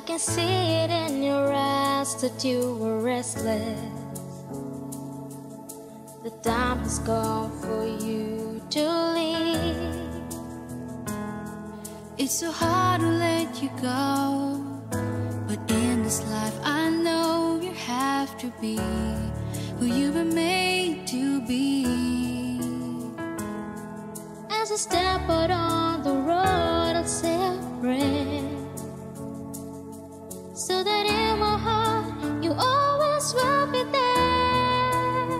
can see it in your eyes that you were restless. The time has come for you to leave. It's so hard to let you go, but in this life I know you have to be who you were made to be. As I step out on the road, I'll say a prayer, so that in my heart you always will be there.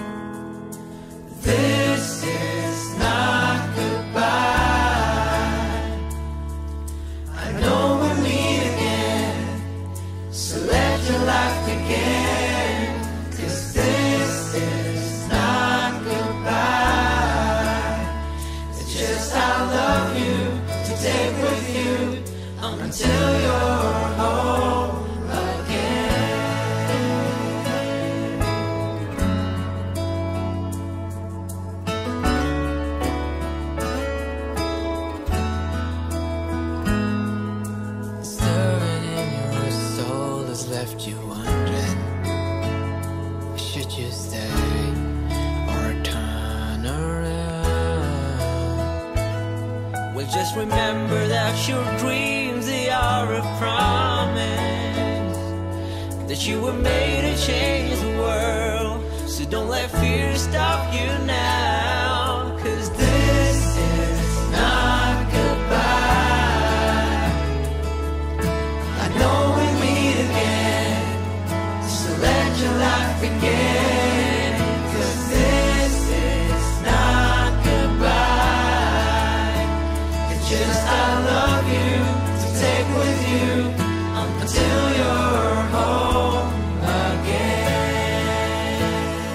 This is not goodbye. I know we'll meet again, so let your life begin. 'Cause this is not goodbye. It's just I love you to take with you until you're home again. Stirring in your soul has left you wondering, should you stay or turn around? Well, just remember that your dreams, they are a promise, that you were made to change the world. So don't let fear stop you now, 'cause this is not goodbye. I know we'll meet again, so let your life begin. 'Cause this is not goodbye. It's just I love you to take with you until you're home again.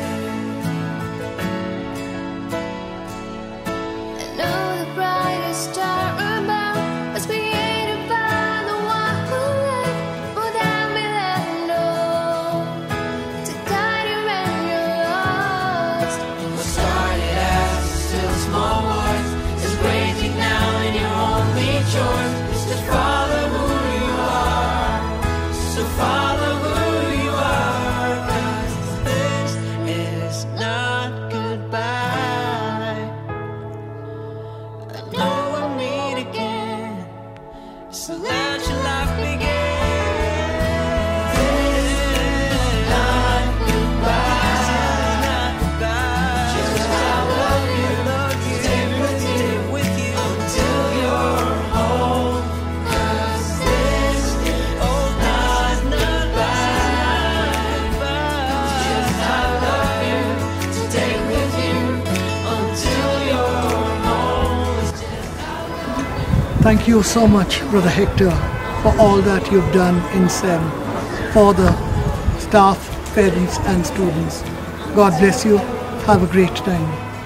I know the brightest star above was created by the one who loved more than we'll ever know, to guide you when you're lost. What started as a still small voice is breaking down, and your only choice is to follow who you are. So follow who you are, 'cause this is not goodbye. I know we'll meet again, so let your life begin. This is not goodbye. This is not goodbye. Just I love you, stay with you until you're home. 'Cause this is not goodbye. Just I love you, stay with you until you're home. Thank you so much, Brother Hector, for all that you've done in SEM, for the staff, parents and students. God bless you. Have a great time.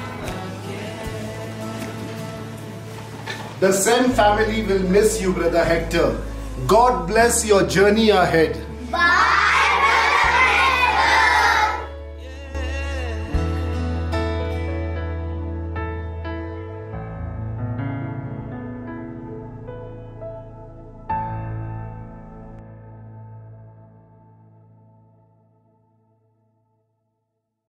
The SEM family will miss you, Brother Hector. God bless your journey ahead. Bye.